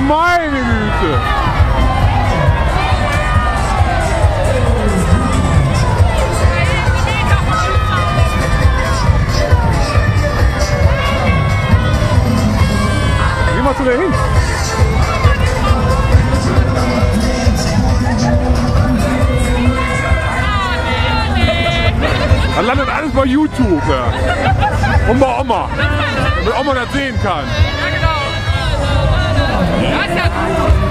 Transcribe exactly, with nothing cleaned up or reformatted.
Meine Güte! Geh mal zu der hin! Das landet alles bei YouTube, ja. Und bei Oma. Damit Oma das sehen kann. Ja, genau.